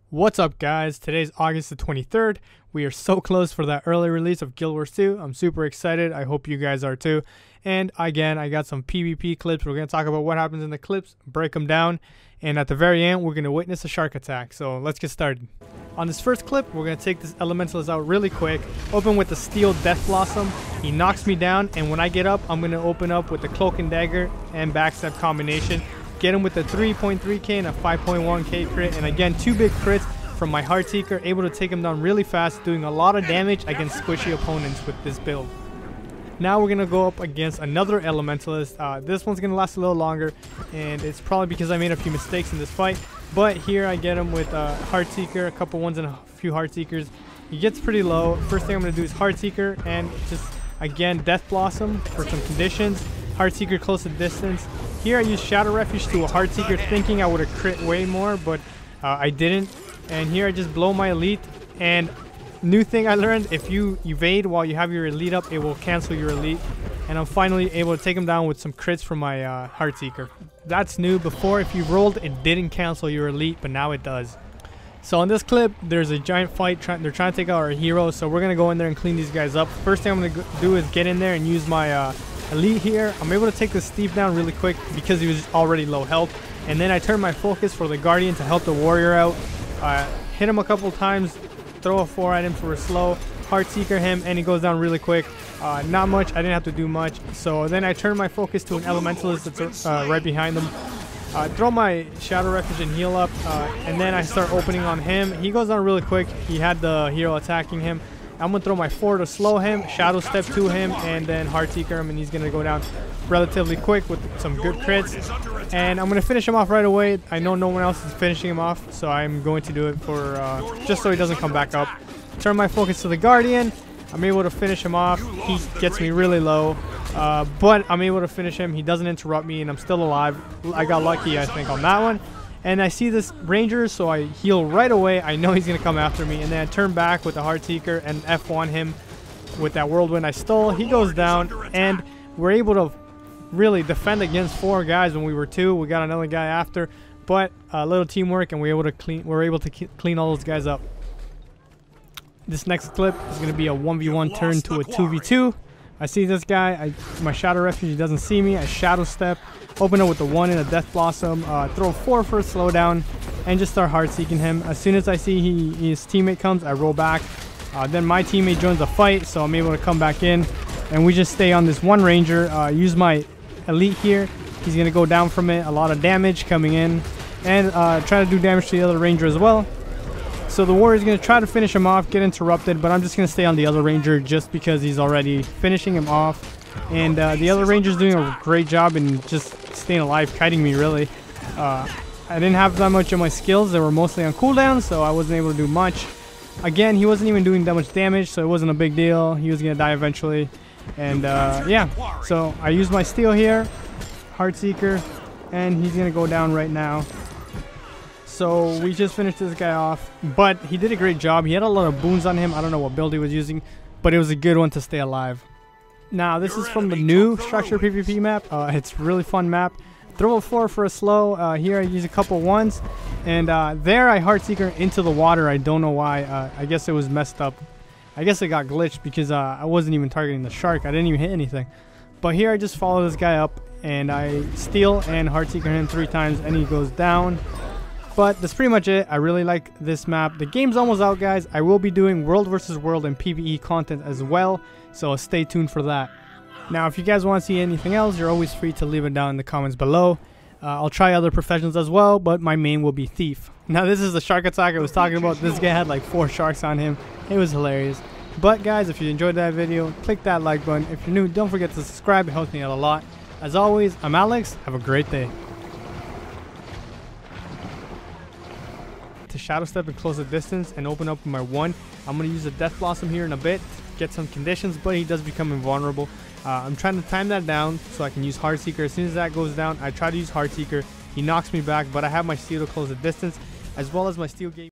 What's up, guys? Today's August the 23rd. We are so close for that early release of Guild Wars 2. I'm super excited. I hope you guys are too. And again, I got some PvP clips. We're going to talk about what happens in the clips, break them down, and at the very end, we're going to witness a shark attack. So let's get started. On this first clip, we're going to take this Elementalist out really quick. Open with the Steel Death Blossom. He knocks me down, and when I get up, I'm going to open up with the Cloak and Dagger and Backstab combination. Get him with a 3.3k and a 5.1k crit, and again, two big crits from my Heartseeker, able to take him down really fast, doing a lot of damage against squishy opponents with this build. Now we're going to go up against another Elementalist. This one's going to last a little longer, and it's probably because I made a few mistakes in this fight, but here I get him with Heartseeker, a couple ones and a few Heartseekers. He gets pretty low. First thing I'm going to do is Heartseeker, and just, again, Death Blossom for some conditions. Heartseeker close to distance. Here I use Shadow Refuge to a Heartseeker, thinking I would have crit way more, but I didn't. And here I just blow my elite. And new thing I learned, if you evade while you have your elite up, it will cancel your elite. And I'm finally able to take him down with some crits from my Heartseeker. That's new. Before, if you rolled, it didn't cancel your elite, but now it does. So in this clip, there's a giant fight. They're trying to take out our hero, so we're going to go in there and clean these guys up. First thing I'm going to do is get in there and use my elite here. I'm able to take the Steve down really quick because he was already low health. And then I turn my focus for the Guardian to help the warrior out. Hit him a couple times, throw a 4 at him for a slow, Heartseeker him, and he goes down really quick. Not much, I didn't have to do much. So then I turn my focus to an Elementalist that's right behind them. Throw my Shadow Refuge and heal up, and then I start opening on him. He goes down really quick. He had the hero attacking him. I'm going to throw my 4 to slow him, Shadow Step to him, and then Heartseeker him, and he's going to go down relatively quick with some good crits. And I'm going to finish him off right away. I know no one else is finishing him off, so I'm going to do it for just so he doesn't come back up. Turn my focus to the Guardian. I'm able to finish him off. He gets me really low, but I'm able to finish him. He doesn't interrupt me, and I'm still alive. I got lucky, I think, on that one. And I see this Ranger, so I heal right away. I know he's going to come after me. And then I turn back with the Heartseeker and F1 him with that Whirlwind I stole. He goes down, and we're able to really defend against 4 guys when we were 2. We got another guy after, but a little teamwork, and we're able to clean all those guys up. This next clip is going to be a 1v1 turn to a 2v2. I see this guy, my Shadow Refuge, he doesn't see me. I Shadow Step, open up with the 1 and a Death Blossom, throw 4 for a slowdown, and just start Heartseeking him. As soon as I see his teammate comes, I roll back. Then my teammate joins the fight, so I'm able to come back in, and we just stay on this one Ranger. Use my elite here. He's going to go down from it, a lot of damage coming in, and try to do damage to the other Ranger as well. So the warrior's going to try to finish him off, get interrupted, but I'm just going to stay on the other Ranger just because he's already finishing him off. And the other Ranger's doing a great job in just staying alive, kiting me really. I didn't have that much of my skills. They were mostly on cooldown, so I wasn't able to do much. Again, he wasn't even doing that much damage, so it wasn't a big deal. He was going to die eventually. And yeah, so I used my Steel here, Heartseeker, and he's going to go down right now. So we just finished this guy off, but he did a great job. He had a lot of boons on him. I don't know what build he was using, but it was a good one to stay alive. Now this is from the new Structure PvP map. It's a really fun map. Throw a 4 for a slow. Here I use a couple 1s, and there I Heartseeker into the water. I don't know why. I guess it was messed up. I guess it got glitched because I wasn't even targeting the shark. I didn't even hit anything. But here I just follow this guy up, and I steal and Heartseeker him 3 times, and he goes down. But that's pretty much it. I really like this map. The game's almost out, guys. I will be doing World vs. World and PvE content as well, so stay tuned for that. Now, if you guys want to see anything else, you're always free to leave it down in the comments below. I'll try other professions as well, but my main will be Thief. Now, this is the shark attack I was talking about. This guy had like 4 sharks on him. It was hilarious. But, guys, if you enjoyed that video, click that like button. If you're new, don't forget to subscribe. It helps me out a lot. As always, I'm Alex. Have a great day. To Shadow Step and close the distance and open up with my 1. I'm going to use a Death Blossom here in a bit to get some conditions, but he does become invulnerable. I'm trying to time that down so I can use Heartseeker. As soon as that goes down, I try to use Heartseeker. He knocks me back, but I have my Steel to close the distance, as well as my Steel Gate.